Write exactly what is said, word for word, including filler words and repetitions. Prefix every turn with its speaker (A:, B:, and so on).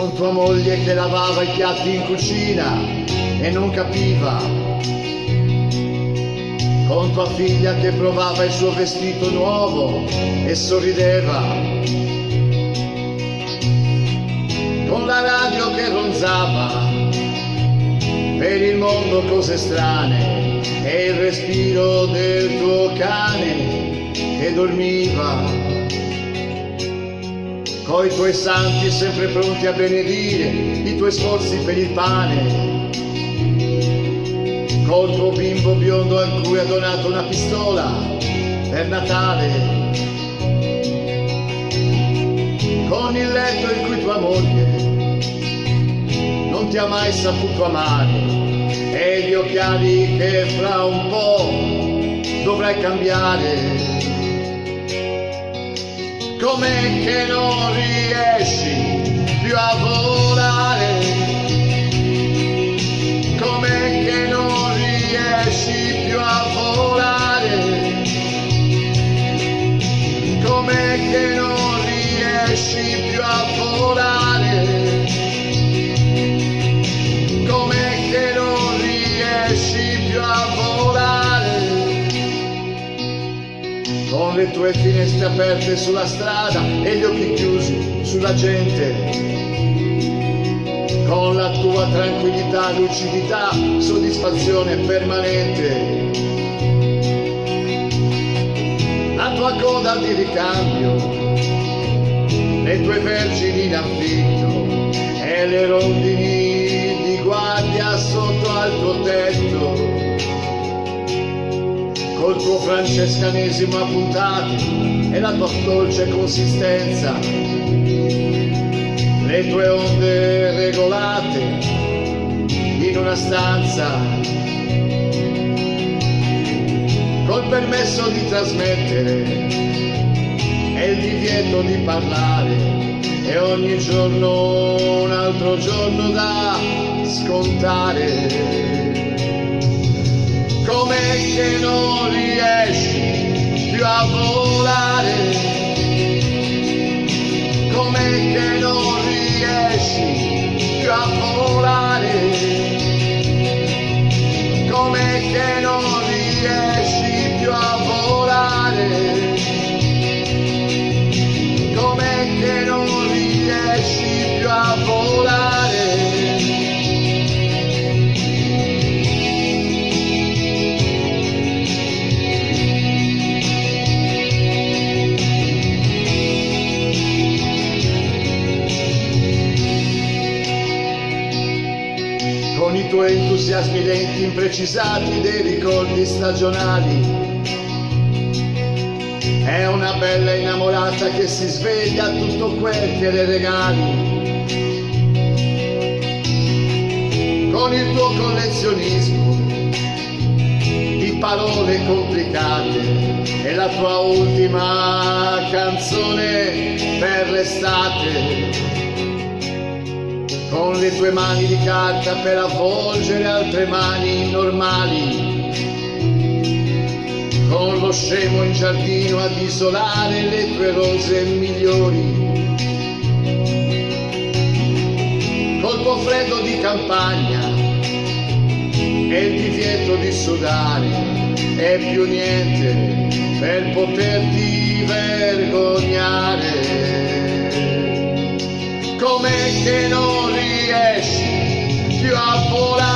A: con tua moglie che lavava i piatti in cucina e non capiva, con tua figlia che provava il suo vestito nuovo e sorrideva, con la radio che ronzava per il mondo cose strane e il respiro del tuo cane che dormiva, coi tuoi santi sempre pronti a benedire i tuoi sforzi per il pane, col tuo bimbo biondo a cui ha donato una pistola per Natale, con il letto in cui tua moglie non ti ha mai saputo amare e gli occhiali che fra un po' dovrai cambiare. Com'è che non riesci più a volare? Com'è che non riesci più a volare? Com'è che non riesci più a volare? Com'è che non riesci più a volare? Con le tue finestre aperte sulla strada e gli occhi chiusi sulla gente, con la tua tranquillità, lucidità, soddisfazione permanente, la tua coda di ricambio, le tue vergini in affitto e le rondini di guardia sotto al tuo tetto, col tuo francescanesimo a puntati e la tua dolce consistenza, le tue onde regolate in una stanza, col permesso di trasmettere e il divieto di parlare, e ogni giorno un altro giorno da scontare. Com'è che non riesci più a volare? Com'è che non riesci più a volare? Com'è che non riesci più a volare? Com'è che non riesci più a volare? Con i tuoi entusiasmi lenti imprecisati dei ricordi stagionali, è una bella innamorata che si sveglia a tutto quel che le regali, con il tuo collezionismo di parole complicate e la tua ultima canzone per l'estate, con le tue mani di carta per avvolgere altre mani normali, con lo scemo in giardino ad isolare le tue rose migliori, col tuo freddo di campagna e il divieto di sudare e più niente per poterti vergognare. Com'è che non riesci più a volare?